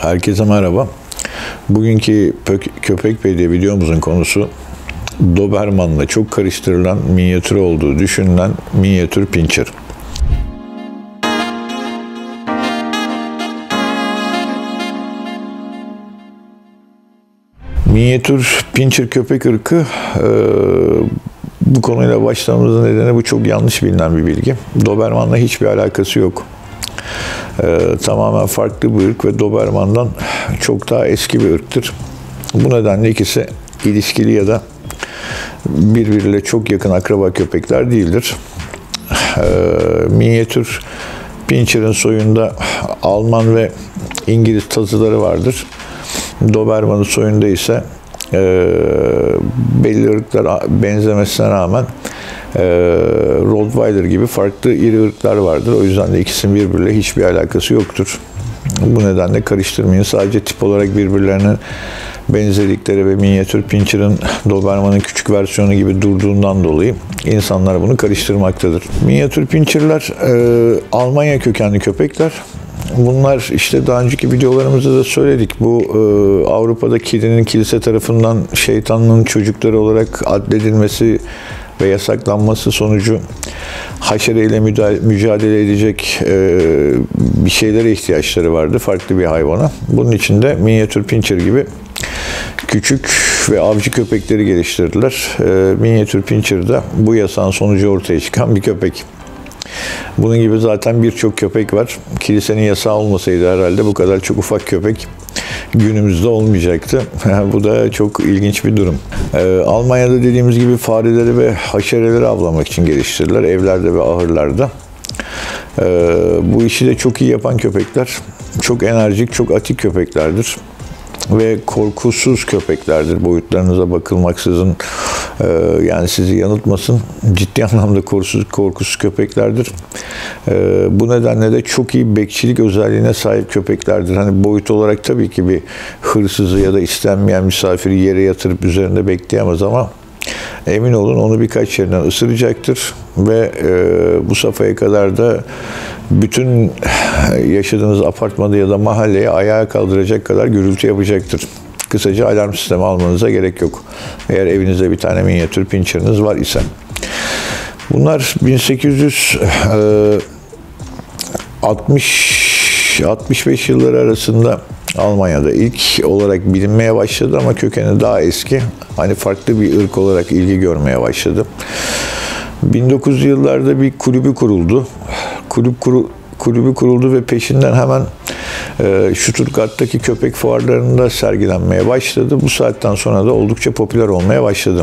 Herkese merhaba. Bugünkü Köpek Bey videomuzun konusu Doberman'la çok karıştırılan minyatür olduğu düşünülen minyatür pinscher. Minyatür pinscher köpek ırkı bu konuyla başlamamızın nedeni bu çok yanlış bilinen bir bilgi. Doberman'la hiçbir alakası yok. Tamamen farklı bir ırk ve Doberman'dan çok daha eski bir ırktır. Bu nedenle ikisi ilişkili ya da birbiriyle çok yakın akraba köpekler değildir. Minyatür pinscher'ın soyunda Alman ve İngiliz tazıları vardır. Doberman'ın soyunda ise belli ırklar benzemesine rağmen Rottweiler gibi farklı iri ırklar vardır. O yüzden de ikisinin birbiriyle hiçbir alakası yoktur. Bu nedenle karıştırmayın. Sadece tip olarak birbirlerine benzerlikleri ve minyatür pinscher'ın Doberman'ın küçük versiyonu gibi durduğundan dolayı insanlar bunu karıştırmaktadır. Minyatür pinscher'ler Almanya kökenli köpekler. Bunlar işte daha önceki videolarımızda da söyledik. Bu Avrupa'da kedinin kilise tarafından şeytanın çocukları olarak addedilmesi ve yasaklanması sonucu haşereyle mücadele edecek bir şeylere ihtiyaçları vardı. Farklı bir hayvana. Bunun için de minyatür pinscher gibi küçük ve avcı köpekleri geliştirdiler. Minyatür pinscher de bu yasağın sonucu ortaya çıkan bir köpek. Bunun gibi zaten birçok köpek var. Kilisenin yasağı olmasaydı herhalde bu kadar çok ufak köpek günümüzde olmayacaktı. Bu da çok ilginç bir durum. Almanya'da dediğimiz gibi fareleri ve haşereleri avlamak için geliştirdiler. Evlerde ve ahırlarda. Bu işi de çok iyi yapan köpekler. Çok enerjik, çok atik köpeklerdir. Ve korkusuz köpeklerdir. Boyutlarınıza bakılmaksızın yani sizi yanıltmasın. Ciddi anlamda korkusuz köpeklerdir. Bu nedenle de çok iyi bekçilik özelliğine sahip köpeklerdir. Hani boyut olarak tabii ki bir hırsızı ya da istenmeyen misafiri yere yatırıp üzerinde bekleyemez ama emin olun onu birkaç yerinden ısıracaktır ve bu safhaya kadar da bütün yaşadığınız apartmanda ya da mahalleye ayağa kaldıracak kadar gürültü yapacaktır. Kısaca alarm sistemi almanıza gerek yok. Eğer evinizde bir tane minyatür pinscher'ınız var ise. Bunlar 1860-65 yılları arasında Almanya'da ilk olarak bilinmeye başladı ama kökeni daha eski. Hani farklı bir ırk olarak ilgi görmeye başladı. 1900'lü yıllarda bir kulübü kuruldu. Kulübü kuruldu ve peşinden hemen Stuttgart'taki köpek fuarlarında sergilenmeye başladı. Bu saatten sonra da oldukça popüler olmaya başladı.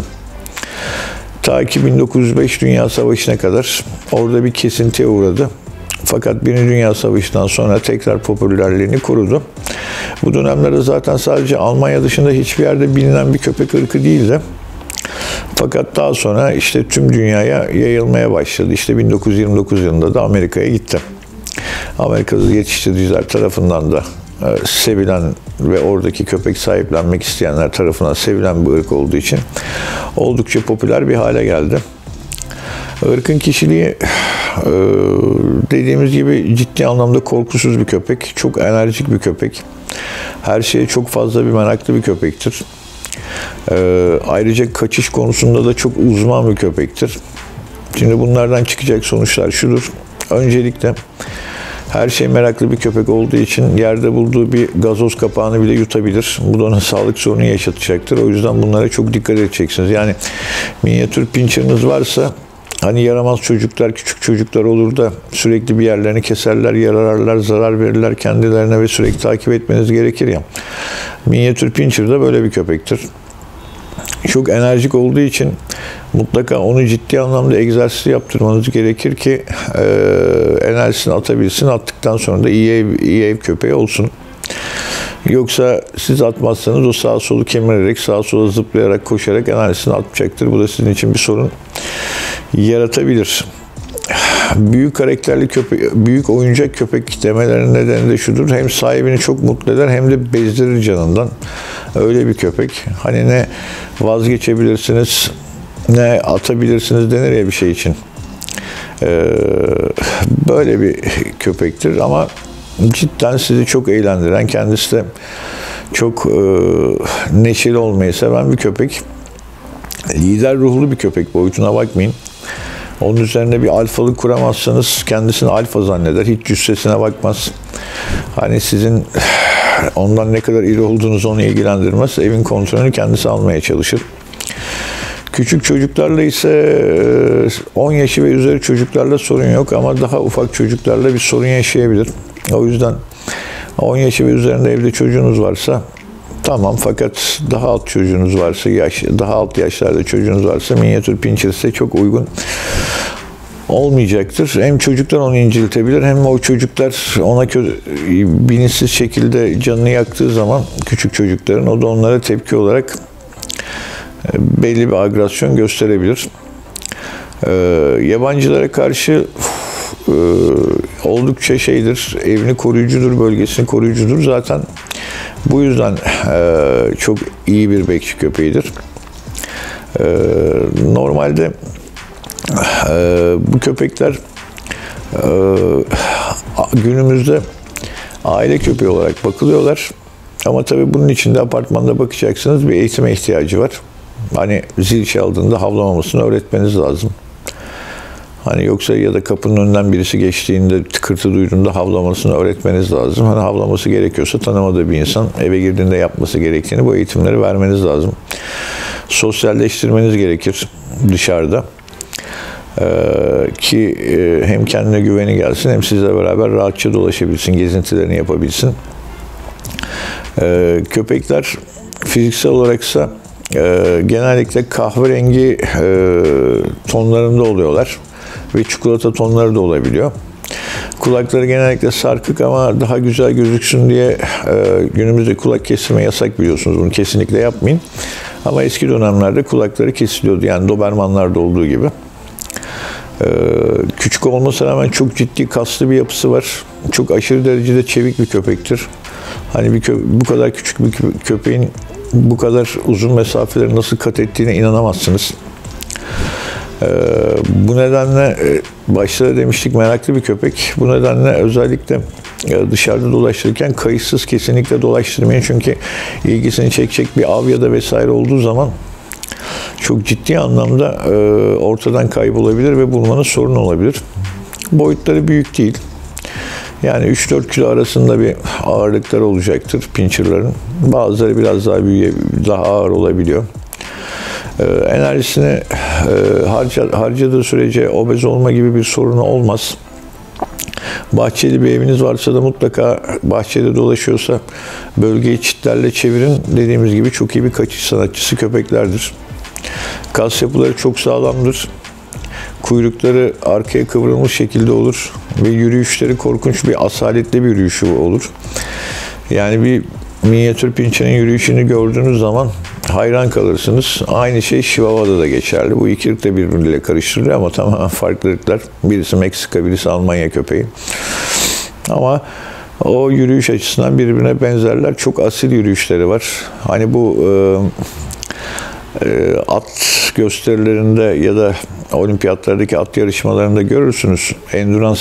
Ta ki 1905 Dünya Savaşı'na kadar orada bir kesintiye uğradı. Fakat Birinci Dünya Savaşı'ndan sonra tekrar popülerliğini korudu. Bu dönemlerde zaten sadece Almanya dışında hiçbir yerde bilinen bir köpek ırkı değildi. Fakat daha sonra işte tüm dünyaya yayılmaya başladı. İşte 1929 yılında da Amerika'ya gitti. Amerika'da yetiştiriciler tarafından da sevilen ve oradaki köpek sahiplenmek isteyenler tarafından sevilen bir ırk olduğu için oldukça popüler bir hale geldi. Irkın kişiliği dediğimiz gibi ciddi anlamda korkusuz bir köpek. Çok enerjik bir köpek. Her şeye çok fazla bir meraklı bir köpektir. Ayrıca kaçış konusunda da çok uzman bir köpektir. Şimdi bunlardan çıkacak sonuçlar şudur. Öncelikle her şey meraklı bir köpek olduğu için yerde bulduğu bir gazoz kapağını bile yutabilir. Bu da ona sağlık sorunu yaşatacaktır. O yüzden bunlara çok dikkat edeceksiniz. Yani minyatür pinscher'ınız varsa hani yaramaz çocuklar, küçük çocuklar olur da sürekli bir yerlerini keserler, yararlar, zarar verirler kendilerine ve sürekli takip etmeniz gerekir ya. Minyatür pinscher de böyle bir köpektir. Çok enerjik olduğu için mutlaka onu ciddi anlamda egzersiz yaptırmanız gerekir ki enerjisini atabilsin. Attıktan sonra da iyi ev köpeği olsun. Yoksa siz atmazsanız o sağa solu kemirerek, sağa sola zıplayarak, koşarak enerjisini atacaktır. Bu da sizin için bir sorun yaratabilir. Büyük karakterli köpek, büyük oyuncak köpek demelerinin nedeni de şudur. Hem sahibini çok mutlu eder hem de bezdirir canından. Öyle bir köpek. Hani ne vazgeçebilirsiniz ne atabilirsiniz denir ya bir şey için. Böyle bir köpektir ama cidden sizi çok eğlendiren, kendisi de çok neşeli olmayı seven bir köpek. Lider ruhlu bir köpek, boyutuna bakmayın. Onun üzerine bir alfalık kuramazsanız kendisini alfa zanneder. Hiç cüssesine bakmaz. Hani sizin ondan ne kadar iri olduğunuz onu ilgilendirmez. Evin kontrolünü kendisi almaya çalışır. Küçük çocuklarla ise 10 yaşı ve üzeri çocuklarla sorun yok ama daha ufak çocuklarla bir sorun yaşayabilir. O yüzden 10 yaşı ve üzerinde evde çocuğunuz varsa tamam, fakat daha alt çocuğunuz varsa, daha alt yaşlarda çocuğunuz varsa minyatür pincher size çok uygun olmayacaktır. Hem çocuklar onu inciltebilir, hem o çocuklar ona bilinçsiz şekilde canını yaktığı zaman küçük çocukların, o da onlara tepki olarak belli bir agresyon gösterebilir. Yabancılara karşı oldukça şeydir, evini koruyucudur, bölgesini koruyucudur. Zaten bu yüzden çok iyi bir bekçi köpeğidir. Normalde bu köpekler günümüzde aile köpeği olarak bakılıyorlar. Ama tabii bunun için de apartmanda bakacaksınız, bir eğitime ihtiyacı var. Hani zil çaldığında havlamamasını öğretmeniz lazım. Hani yoksa ya da kapının önünden birisi geçtiğinde, tıkırtı duyduğunda havlamasını öğretmeniz lazım. Hani havlaması gerekiyorsa tanımadığı bir insan eve girdiğinde yapması gerektiğini, bu eğitimleri vermeniz lazım. Sosyalleştirmeniz gerekir dışarıda. Ki hem kendine güveni gelsin, hem sizle beraber rahatça dolaşabilsin, gezintilerini yapabilsin. Köpekler fiziksel olaraksa genellikle kahverengi tonlarında oluyorlar ve çikolata tonları da olabiliyor. Kulakları genellikle sarkık ama daha güzel gözüksün diye günümüzde kulak kesimi yasak, biliyorsunuz. Bunu kesinlikle yapmayın. Ama eski dönemlerde kulakları kesiliyordu. Yani Dobermanlarda olduğu gibi. Küçük olmasına rağmen çok ciddi kaslı bir yapısı var. Çok aşırı derecede çevik bir köpektir. Hani bu kadar küçük bir köpeğin bu kadar uzun mesafeleri nasıl kat ettiğine inanamazsınız. Bu nedenle başta da demiştik, meraklı bir köpek. Bu nedenle özellikle dışarıda dolaştırırken kayıtsız kesinlikle dolaştırmayın. Çünkü ilgisini çekecek bir av ya da vesaire olduğu zaman çok ciddi anlamda ortadan kaybolabilir ve bulmanız sorun olabilir. Boyutları büyük değil. Yani 3-4 kilo arasında bir ağırlıkları olacaktır pincherların. Bazıları biraz daha ağır olabiliyor. Enerjisini harcadığı sürece obez olma gibi bir sorunu olmaz. Bahçeli bir eviniz varsa da mutlaka, bahçede dolaşıyorsa bölgeyi çitlerle çevirin. Dediğimiz gibi çok iyi bir kaçış sanatçısı köpeklerdir. Kas yapıları çok sağlamdır. Kuyrukları arkaya kıvrılmış şekilde olur ve yürüyüşleri korkunç bir asaletli bir yürüyüşü olur. Yani bir minyatür pinçenin yürüyüşünü gördüğünüz zaman hayran kalırsınız. Aynı şey Chihuahua'da da geçerli. Bu iki ırk da birbiriyle karıştırılıyor ama tamamen farklı ırklar. Birisi Meksika, birisi Almanya köpeği. Ama o yürüyüş açısından birbirine benzerler. Çok asil yürüyüşleri var. Hani bu at gösterilerinde ya da olimpiyatlardaki at yarışmalarında görürsünüz. Endurance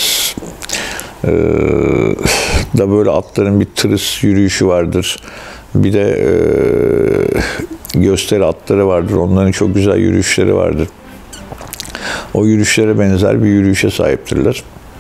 da böyle atların bir tırıs yürüyüşü vardır. Bir de gösteri atları vardır. Onların çok güzel yürüyüşleri vardır. O yürüyüşlere benzer bir yürüyüşe sahiptirler.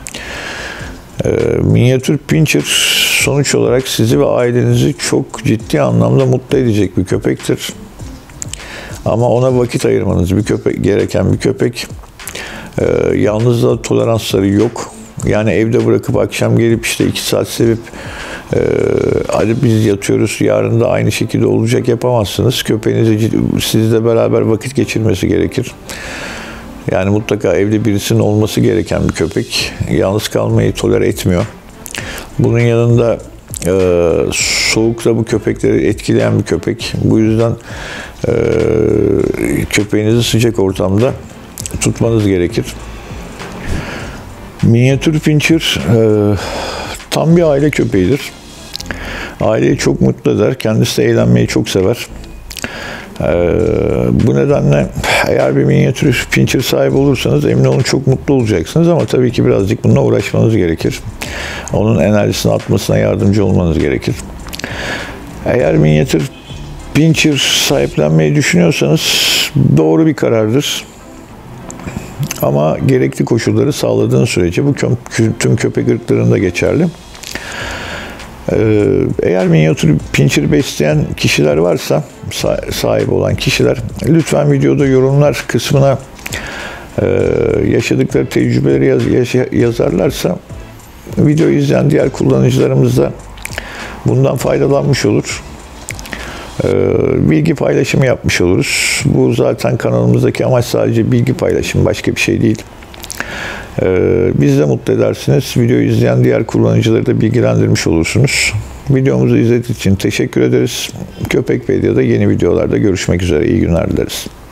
Minyatür pincher sonuç olarak sizi ve ailenizi çok ciddi anlamda mutlu edecek bir köpektir. Ama ona vakit ayırmanız gereken bir köpek. Yalnızlığa toleransları yok. Yani evde bırakıp akşam gelip işte 2 saat sevip hadi biz yatıyoruz, yarın da aynı şekilde olacak yapamazsınız. Köpeğinizle sizle beraber vakit geçirmesi gerekir. Yani mutlaka evde birisinin olması gereken bir köpek. Yalnız kalmayı tolere etmiyor. Bunun yanında soğukta bu köpekleri etkileyen bir köpek. Bu yüzden köpeğinizi sıcak ortamda tutmanız gerekir. Minyatür pincher tam bir aile köpeğidir. Aileyi çok mutlu eder. Kendisi de eğlenmeyi çok sever. Bu nedenle eğer bir minyatür pincher sahibi olursanız emin olun çok mutlu olacaksınız ama tabii ki birazcık bununla uğraşmanız gerekir. Onun enerjisini atmasına yardımcı olmanız gerekir. Eğer minyatür pincher sahiplenmeyi düşünüyorsanız doğru bir karardır. Ama gerekli koşulları sağladığın sürece bu tüm köpek ırklarında geçerli. Eğer minyatür pincher besleyen kişiler varsa, sahip olan kişiler, lütfen videoda yorumlar kısmına yaşadıkları tecrübeleri yazarlarsa videoyu izleyen diğer kullanıcılarımız da bundan faydalanmış olur. Bilgi paylaşımı yapmış oluruz. Bu zaten kanalımızdaki amaç sadece bilgi paylaşımı, başka bir şey değil. Bizi de mutlu edersiniz. Videoyu izleyen diğer kullanıcıları da bilgilendirmiş olursunuz. Videomuzu izlediğiniz için teşekkür ederiz. Köpekpedia'da yeni videolarda görüşmek üzere. İyi günler dileriz.